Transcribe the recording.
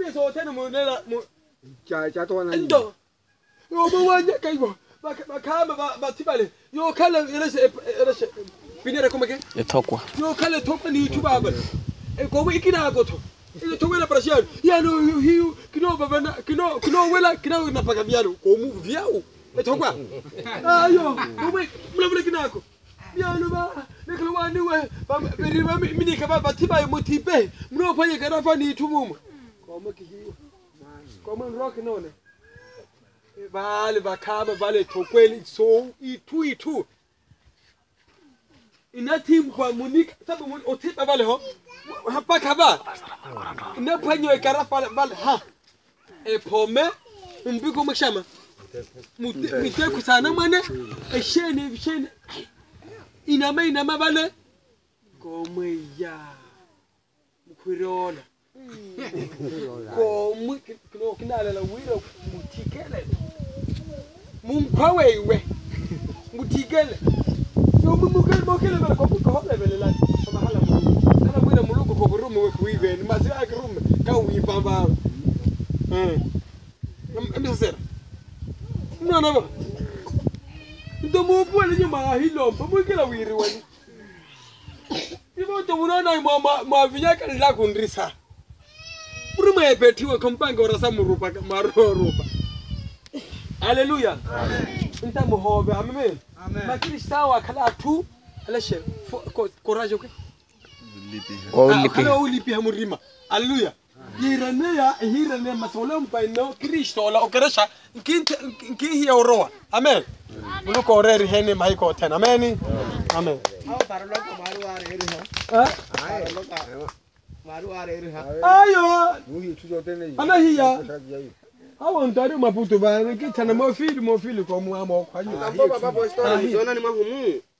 pesa otena munela cha to na ndo yo bawanya kaibo bakama batibale yo kala elese binera komake etokwa yo kala tokwa ni YouTube abale ko ikina goto ile tokwa pressure ya no hiu kino baba kino wela kino na pagaviano ko mu viao etokwa ayo mwe kinako Biano ba, nekalo niwe, beriba mini kaba batiba motipe, mno panye karafa ni tumuma. Koma kihiyo. Koma rock none. Bale bakaba bale tokweli so itu. Ina team kwa munika, sabu mun otipa bale ho. Hapa kaba. Ina panye karafa bale ha. Pome mbiko mshama. Mute kusana mane, shene. Inama bale komeya mukwirola komu kinala la wira mutikele munkwawewe mutikele yo mukele bale ko hola bele la kama hala kana wira muluko ko rume we kuive ni masi akrume ka uipamba ndisera no ndo mupole nyuma hilo mukela wiri wani ibo to munana ma vinyaka la kundrisa Brume epetiwe kompanga orasa murupa marorupa Haleluya amen nta muhobe amen makiri sawa kala tu alashe courage okay lipi hamurima Haleluya hirane masolom paino Kristo la okeresha nki roa amen Muluko oreri hene maiko tena amen amen ayo anahia hawa ndari maputo ba kitana mo fili ko mu amo kwa hiyo baba story zona ni mahumu